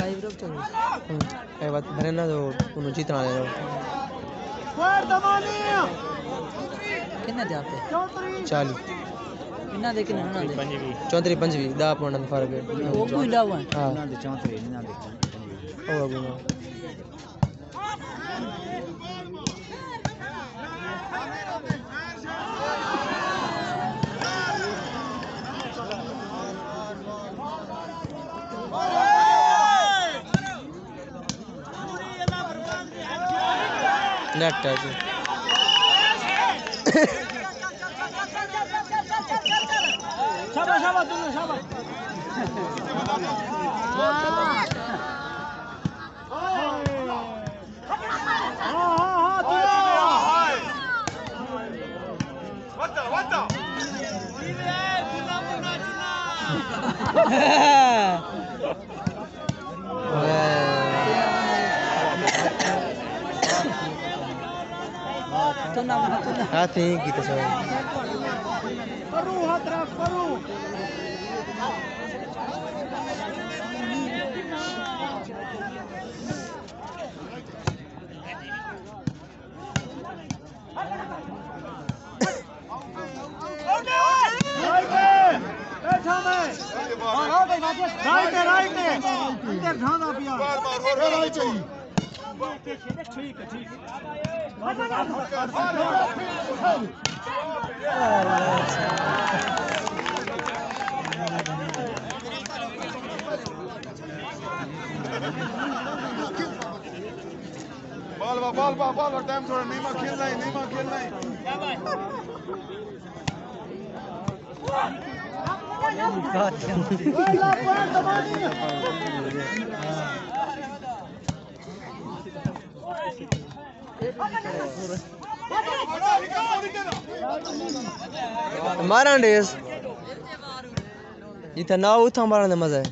live रोक चल ए बात भरे ना जो उन्होंने जीतना ले लो कितना दे आपे 40 कितना दे कितना ना दे 34 25 10 पॉइंट फर्क है वो कोई लावा हां ना दे 34 ना दे ओ गुना नेट टच शाबाश शाबाश तुम शाबाश हाथी की तो सब करू हाथ रख करू राइट है इधर ढांदा पिया राइट है ठीक है ठीक है बाल टाइम थोड़ा नहीं मां खेलना है मारा डेस जितना ना उठा मारने में मजा है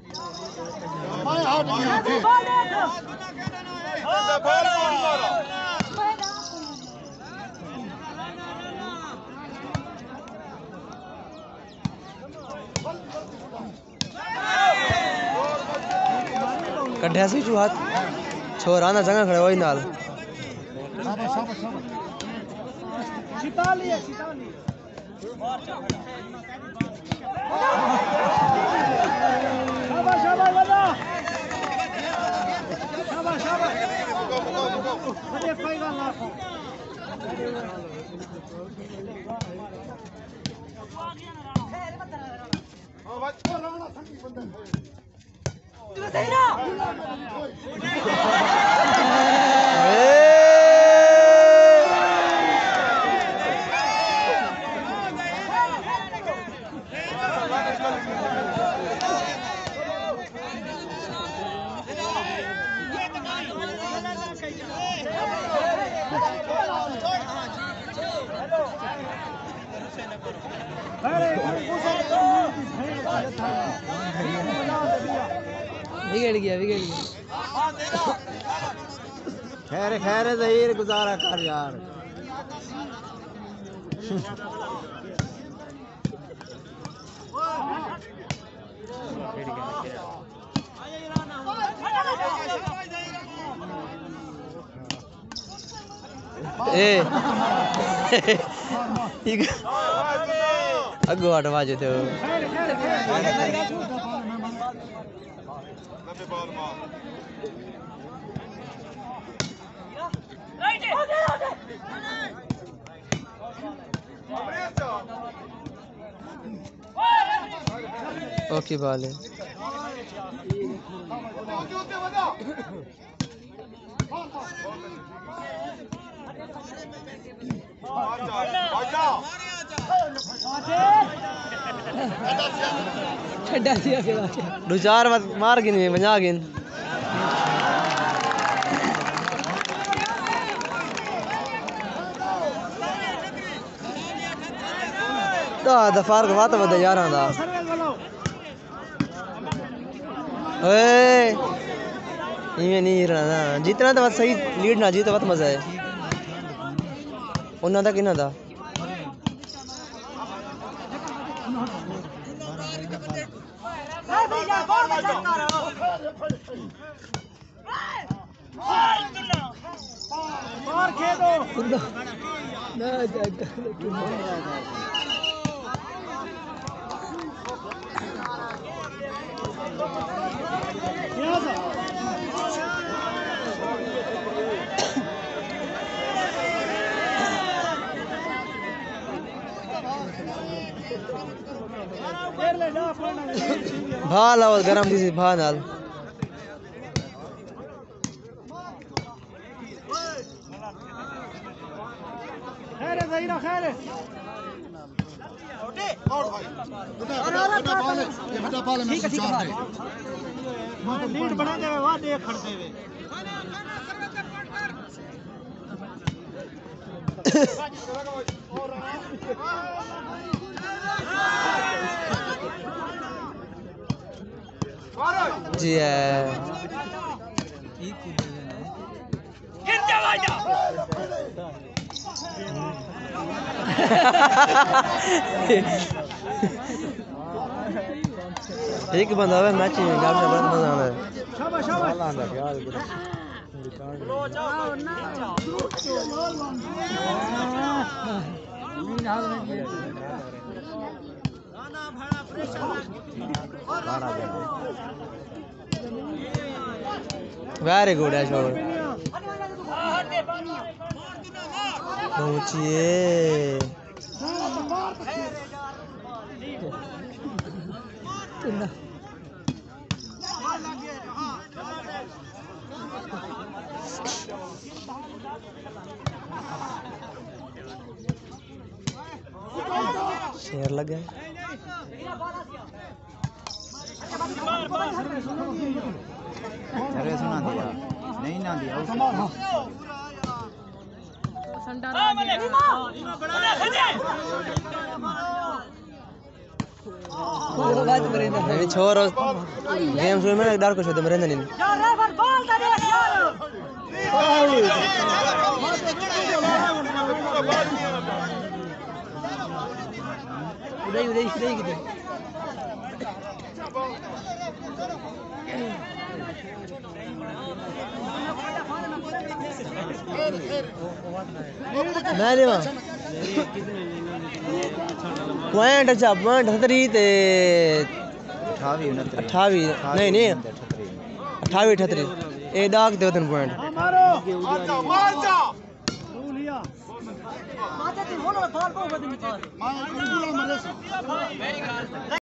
कढ़िया से जो हाथ छोरा ना जगह खड़े वही नाल बिगड़ गया खैर ज़हीर गुजारा कर यार अगो हटवा जो थे ओके बाल है छड्डा दिया के दो चार बार मार गिन बजा गिन दा फार को बात बता यार आंदा ओए ये नहीं रहना जितना तो सही लीड ना जीत बहुत मजा है उन्ना दा किना दा और खेदो ना जाएगा भाल आवाज गरम थी भाल नाल खैर है ज़हीरा खैर है और भाई बेटा बाल है ये बेटा बाल है मैं चार दे लीड बना दे वाह देख खड़ते हुए जी है एक बंदा है मैच में गाल से बहुत मजा आना है शाबाश शाबाश वेरी गुड है शोर पहुंचिए शेर लग गए अरे सुना दिया नहीं ना दिया नहीं छोर गेम शुरू में डर कुछ होता मेरे नहीं उड़ाई उड़ाई उड़ाई किधर मैं लेवा पॉइंट अच्छा पॉइंट 38 ते 28 नहीं नहीं 28 38 ए डाक दे उतन पॉइंट मारो मार जा लिया आते थे होना बॉल बहुत बड़ी निकाल मार